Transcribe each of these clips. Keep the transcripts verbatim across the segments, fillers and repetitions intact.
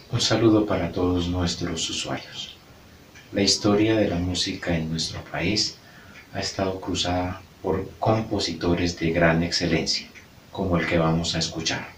Un saludo para todos nuestros usuarios. La historia de la música en nuestro país ha estado cruzada por compositores de gran excelencia, como el que vamos a escuchar.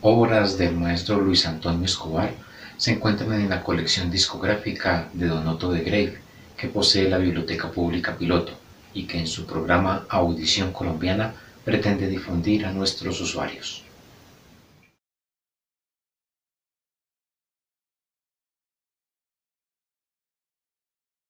Obras del maestro Luis Antonio Escobar se encuentran en la colección discográfica de Donoto de Grave, que posee la Biblioteca Pública Piloto y que en su programa Audición Colombiana pretende difundir a nuestros usuarios.